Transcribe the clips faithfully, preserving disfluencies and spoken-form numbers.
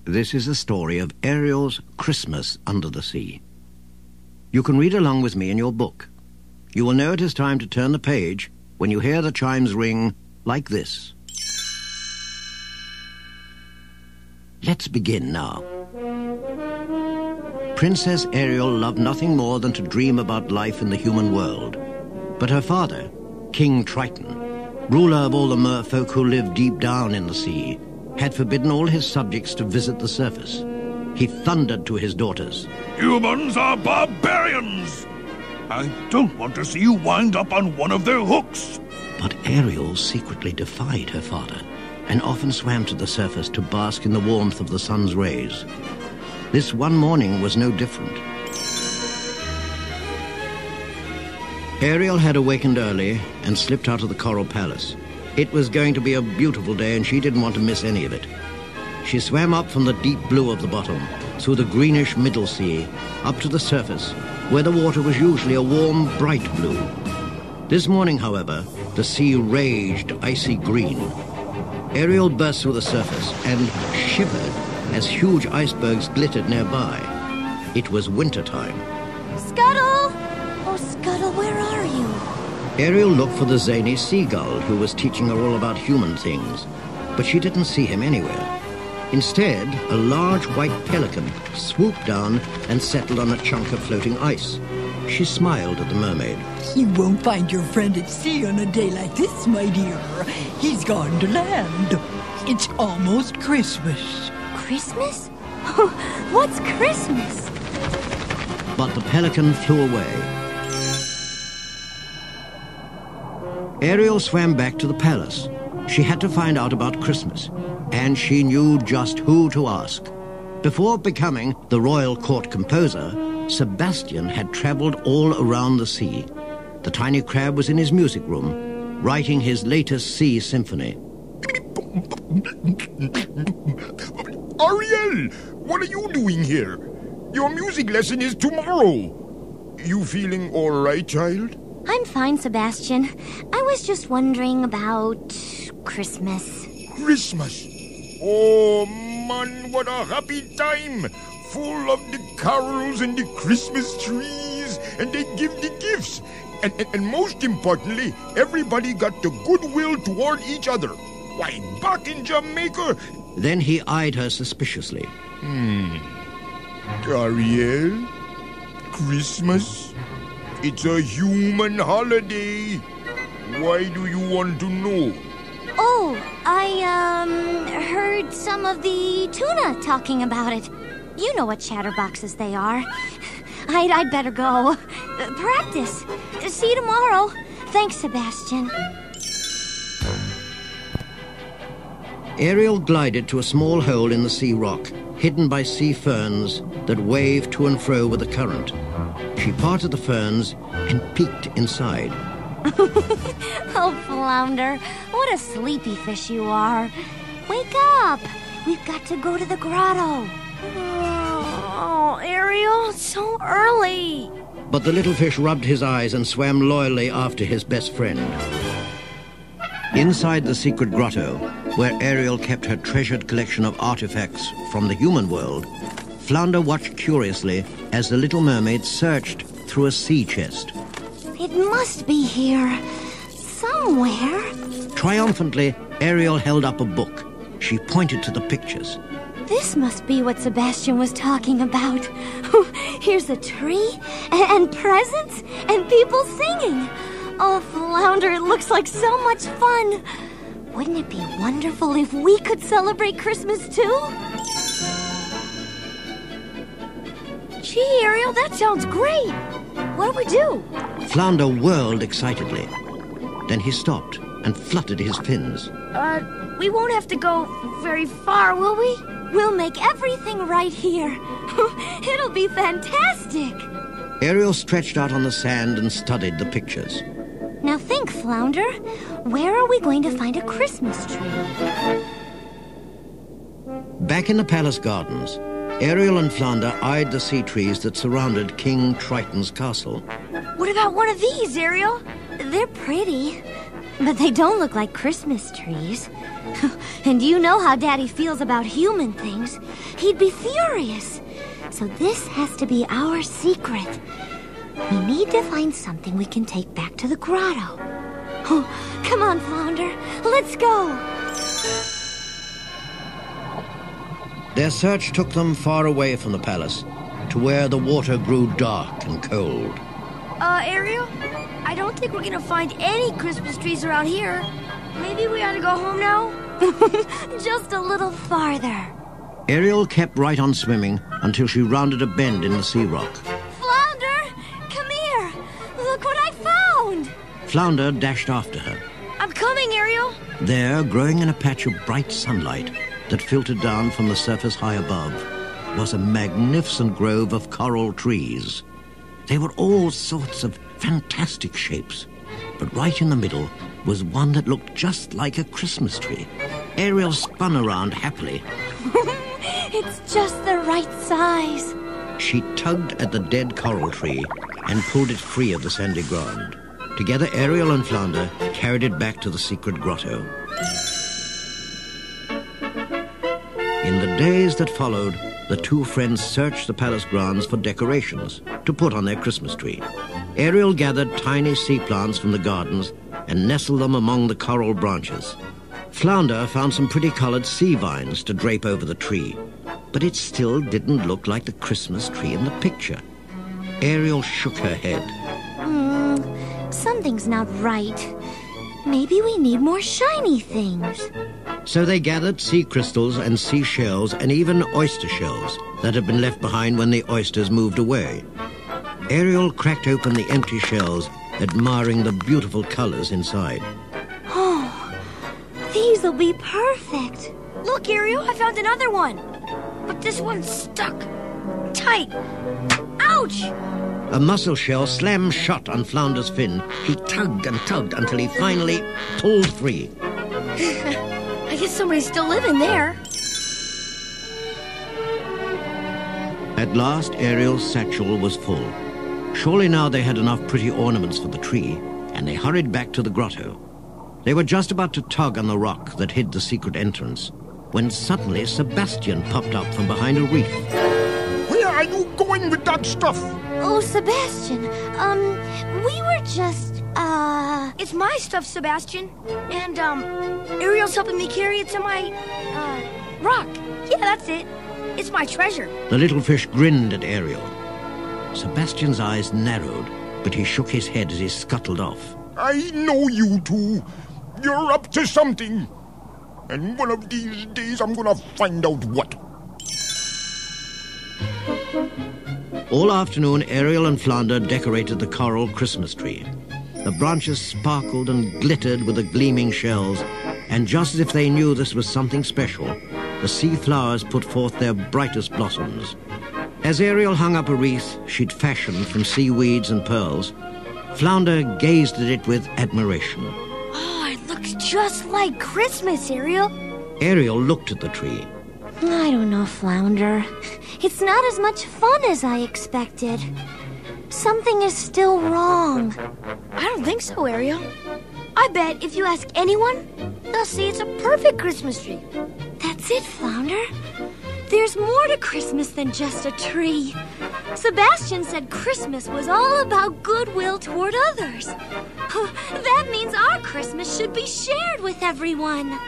This is a story of Ariel's Christmas under the sea. You can read along with me in your book. You will know it is time to turn the page when you hear the chimes ring like this. Let's begin now. Princess Ariel loved nothing more than to dream about life in the human world. But her father, King Triton, ruler of all the merfolk who lived deep down in the sea, had forbidden all his subjects to visit the surface. He thundered to his daughters. Humans are barbarians! I don't want to see you wind up on one of their hooks. But Ariel secretly defied her father and often swam to the surface to bask in the warmth of the sun's rays. This one morning was no different. Ariel had awakened early and slipped out of the coral palace. It was going to be a beautiful day and she didn't want to miss any of it. She swam up from the deep blue of the bottom, through the greenish middle sea, up to the surface, where the water was usually a warm, bright blue. This morning, however, the sea raged icy green. Ariel burst through the surface and shivered as huge icebergs glittered nearby. It was wintertime. Scuttle! Oh, Scuttle, where are you? Ariel looked for the zany seagull who was teaching her all about human things, but she didn't see him anywhere. Instead, a large white pelican swooped down and settled on a chunk of floating ice. She smiled at the mermaid. You won't find your friend at sea on a day like this, my dear. He's gone to land. It's almost Christmas. Christmas? What's Christmas? But the pelican flew away. Ariel swam back to the palace. She had to find out about Christmas, and she knew just who to ask. Before becoming the royal court composer, Sebastian had traveled all around the sea. The tiny crab was in his music room, writing his latest sea symphony. Ariel, what are you doing here? Your music lesson is tomorrow. You feeling all right, child? I'm fine, Sebastian. I was just wondering about Christmas. Christmas? Oh, man, what a happy time! Full of the carols and the Christmas trees, and they give the gifts. And, and, and most importantly, everybody got the goodwill toward each other. Why, back in Jamaica... Then he eyed her suspiciously. Hmm. Ariel? Christmas? It's a human holiday. Why do you want to know? Oh, I, um, heard some of the tuna talking about it. You know what chatterboxes they are. I'd, I'd better go. Uh, practice. See you tomorrow. Thanks, Sebastian. Ariel glided to a small hole in the sea rock, hidden by sea ferns that waved to and fro with the current. She parted the ferns and peeked inside. Oh, Flounder, what a sleepy fish you are. Wake up. We've got to go to the grotto. Oh, Ariel, it's so early. But the little fish rubbed his eyes and swam loyally after his best friend. Inside the secret grotto, where Ariel kept her treasured collection of artifacts from the human world, Flounder watched curiously as the little mermaid searched through a sea chest. It must be here. Somewhere. Triumphantly, Ariel held up a book. She pointed to the pictures. This must be what Sebastian was talking about. Here's a tree, and presents, and people singing. Oh, Flounder, it looks like so much fun. Wouldn't it be wonderful if we could celebrate Christmas too? Gee, Ariel, that sounds great. What do we do? Flounder whirled excitedly. Then he stopped and fluttered his fins. Uh, we won't have to go very far, will we? We'll make everything right here. It'll be fantastic. Ariel stretched out on the sand and studied the pictures. Now think, Flounder. Where are we going to find a Christmas tree? Back in the palace gardens, Ariel and Flounder eyed the sea trees that surrounded King Triton's castle. What about one of these, Ariel? They're pretty. but they don't look like Christmas trees. And you know how Daddy feels about human things. He'd be furious. So this has to be our secret. We need to find something we can take back to the grotto. Oh, come on, Flounder. Let's go. Their search took them far away from the palace, to where the water grew dark and cold. Uh, Ariel? I don't think we're gonna find any Christmas trees around here. Maybe we ought to go home now? Just a little farther. Ariel kept right on swimming until she rounded a bend in the sea rock. Flounder, come here. Look what I found. Flounder dashed after her. I'm coming, Ariel. There, growing in a patch of bright sunlight that filtered down from the surface high above, was a magnificent grove of coral trees. They were all sorts of fantastic shapes, but right in the middle was one that looked just like a Christmas tree. Ariel spun around happily. It's just the right size. She tugged at the dead coral tree and pulled it free of the sandy ground. Together, Ariel and Flounder carried it back to the secret grotto. In the days that followed, the two friends searched the palace grounds for decorations to put on their Christmas tree. Ariel gathered tiny sea plants from the gardens and nestled them among the coral branches. Flounder found some pretty colored sea vines to drape over the tree, but it still didn't look like the Christmas tree in the picture. Ariel shook her head. Hmm, something's not right. Maybe we need more shiny things. So they gathered sea crystals and sea shells and even oyster shells that had been left behind when the oysters moved away. Ariel cracked open the empty shells, admiring the beautiful colors inside. Oh, these'll be perfect. Look, Ariel, I found another one. But this one's stuck tight. Ouch! A mussel shell slammed shut on Flounder's fin. He tugged and tugged until he finally pulled free. I guess somebody's still living there. At last, Ariel's satchel was full. Surely now they had enough pretty ornaments for the tree, and they hurried back to the grotto. They were just about to tug on the rock that hid the secret entrance, when suddenly Sebastian popped up from behind a reef. Where are you going with that stuff? Oh, Sebastian, um, we were just, uh... It's my stuff, Sebastian. And, um, Ariel's helping me carry it to my, uh, rock. Yeah, that's it. It's my treasure. The little fish grinned at Ariel. Sebastian's eyes narrowed, but he shook his head as he scuttled off. I know you two. You're up to something. And one of these days I'm gonna find out what. All afternoon, Ariel and Flounder decorated the coral Christmas tree. The branches sparkled and glittered with the gleaming shells, and just as if they knew this was something special, the sea flowers put forth their brightest blossoms. As Ariel hung up a wreath she'd fashioned from seaweeds and pearls, Flounder gazed at it with admiration. Oh, it looks just like Christmas, Ariel. Ariel looked at the tree. I don't know, Flounder. It's not as much fun as I expected. Something is still wrong. I don't think so, Ariel. I bet if you ask anyone, they'll say it's a perfect Christmas tree. That's it, Flounder. There's more to Christmas than just a tree. Sebastian said Christmas was all about goodwill toward others. That means our Christmas should be shared with everyone.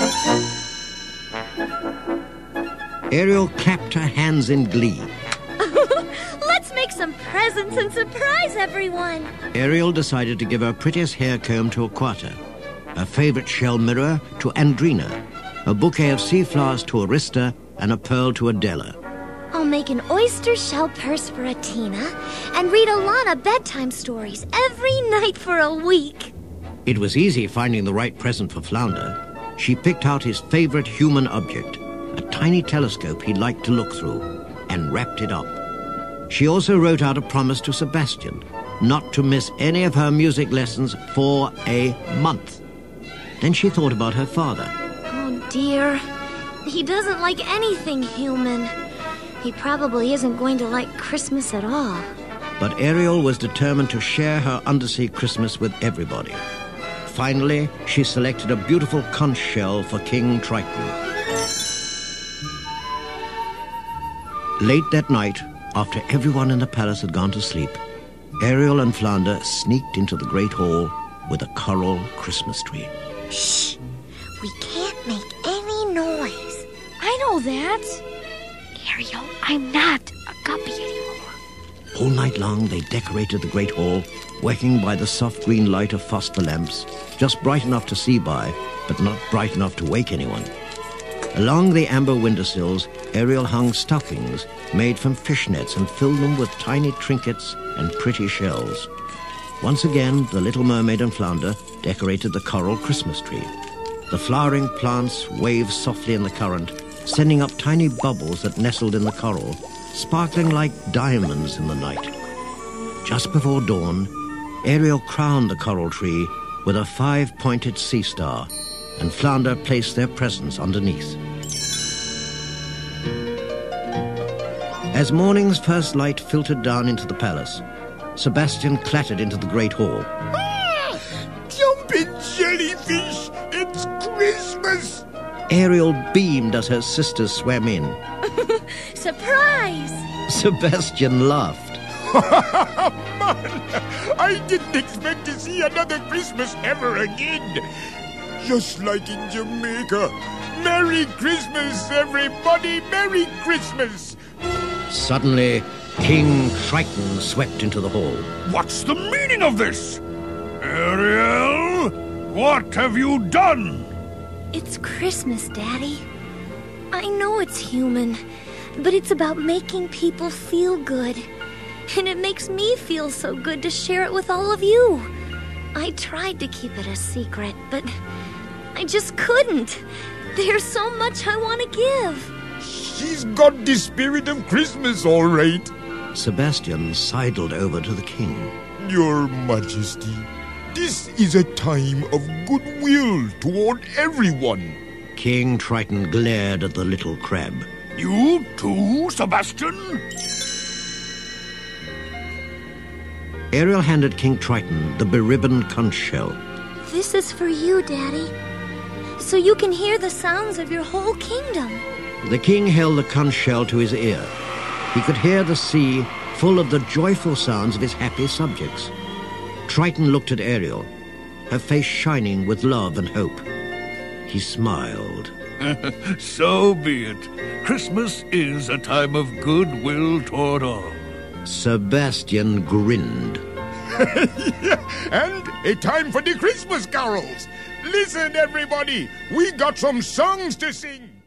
Ariel clapped her hands in glee. Let's make some presents and surprise everyone. Ariel decided to give her prettiest hair comb to Aquata, her favorite shell mirror to Andrina, a bouquet of sea flowers to Arista, and a pearl to Adela. I'll make an oyster shell purse for Atina and read Alana bedtime stories every night for a week. It was easy finding the right present for Flounder. She picked out his favorite human object, a tiny telescope he'd like to look through, and wrapped it up. She also wrote out a promise to Sebastian not to miss any of her music lessons for a month. Then she thought about her father. Oh, dear. He doesn't like anything human. He probably isn't going to like Christmas at all. But Ariel was determined to share her undersea Christmas with everybody. Finally, she selected a beautiful conch shell for King Triton. Late that night, after everyone in the palace had gone to sleep, Ariel and Flounder sneaked into the great hall with a coral Christmas tree. Shh! We can't make any noise. I know that. Ariel, I'm not a guppy anymore. All night long, they decorated the great hall, working by the soft green light of phosphor lamps, just bright enough to see by, but not bright enough to wake anyone. Along the amber windowsills, Ariel hung stockings made from fishnets and filled them with tiny trinkets and pretty shells. Once again, the Little Mermaid and Flounder decorated the coral Christmas tree. The flowering plants waved softly in the current, sending up tiny bubbles that nestled in the coral, sparkling like diamonds in the night. Just before dawn, Ariel crowned the coral tree with a five-pointed sea star, and Flounder placed their presents underneath. As morning's first light filtered down into the palace, Sebastian clattered into the great hall. Ah! Jumping jellyfish! It's Christmas! Ariel beamed as her sisters swam in. Surprise! Sebastian laughed. Man, I didn't expect to see another Christmas ever again. Just like in Jamaica. Merry Christmas, everybody! Merry Christmas! Suddenly, King Triton swept into the hall. What's the meaning of this? Ariel, what have you done? It's Christmas, Daddy. I know it's human, but it's about making people feel good. And it makes me feel so good to share it with all of you. I tried to keep it a secret, but I just couldn't. There's so much I want to give. She's got the spirit of Christmas, all right. Sebastian sidled over to the king. Your Majesty, this is a time of goodwill toward everyone. King Triton glared at the little crab. You too, Sebastian? Ariel handed King Triton the beribboned conch shell. This is for you, Daddy, so you can hear the sounds of your whole kingdom. The king held the conch shell to his ear. He could hear the sea full of the joyful sounds of his happy subjects. Triton looked at Ariel, her face shining with love and hope. He smiled. So be it. Christmas is a time of goodwill toward all. Sebastian grinned. And a time for the Christmas carols. Listen, everybody, we got some songs to sing.